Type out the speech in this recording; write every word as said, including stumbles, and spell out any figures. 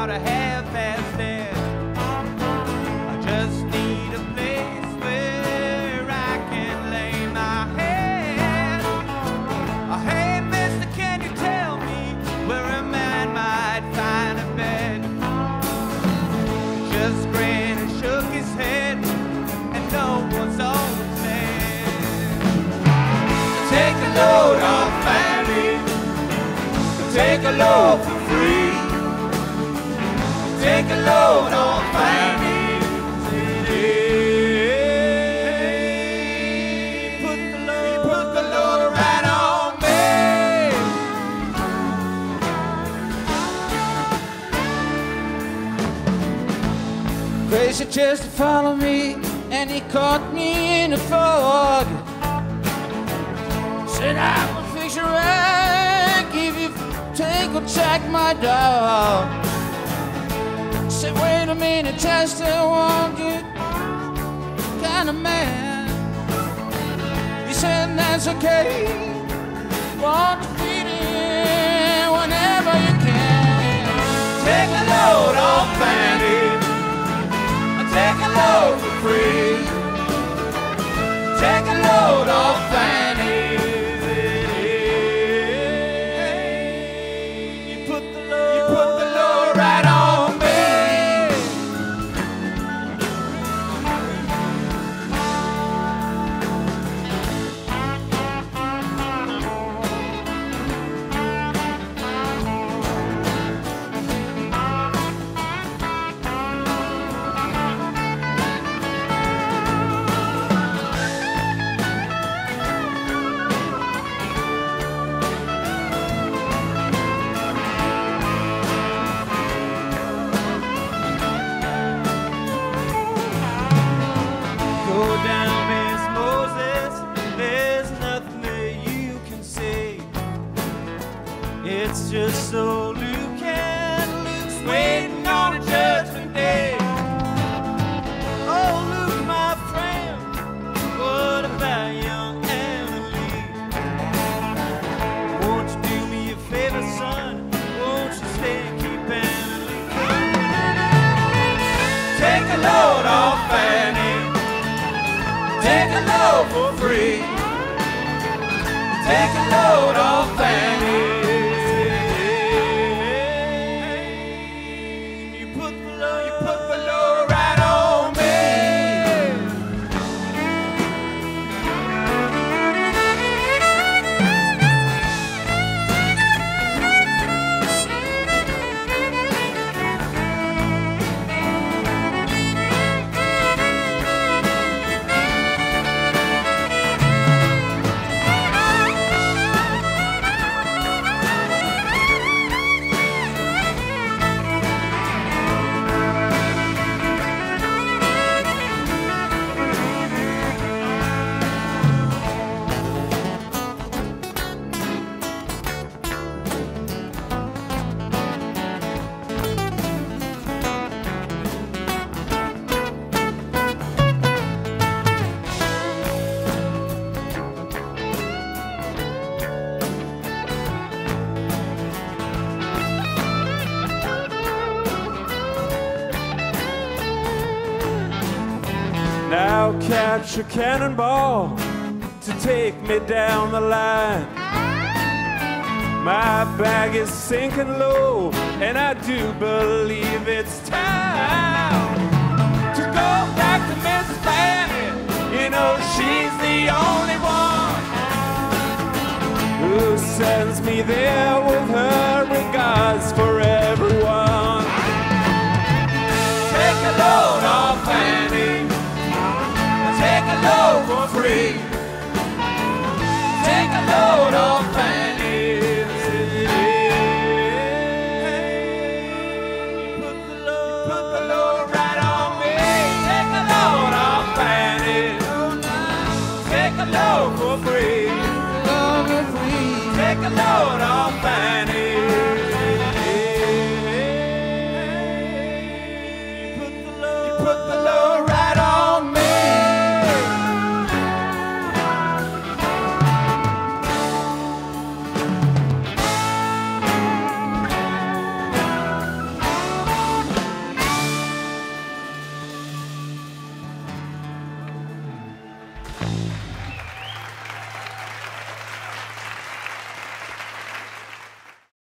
a half-assed dad. I just need a place where I can lay my head. Oh, hey, mister, can you tell me where a man might find a bed? He just grinned and shook his head, and no one's always there. Take a load off Fanny, take a load for free. Take a load on Fanny. Put the load, put the load right on me. Crazy just to follow me, and he caught me in the fog. Said I will fix your wreck if you take or check my dog. Said, wait a minute, just I want you kind of man. He said, that's okay, want to feed it whenever you can. Take a load off Fanny, take a load for free. Take a load off Fanny. You put the load, you put the load right on me. Go down, Miss Moses, there's nothing that you can say. It's just so Luke and Luke's waiting on a judgment day. Oh, Luke, my friend, what about young Emily? Won't you do me a favor, son? Won't you stay and keep Emily? Take a load off Fanny. Take a load for free. Take a load off Fanny. You put the load, you put the load right on me. Now catch a cannonball to take me down the line. My bag is sinking low, and I do believe it's time to go back to Missus Fanny. You know she's the only one who sends me there with her regards for everyone. Take a load off Fanny. Take a load for free. Take a load off Fanny. Put the load, put the load right on me. Take a load off Fanny. Take a load for free. Take a load off Fanny. Put the load, you put the load right on me.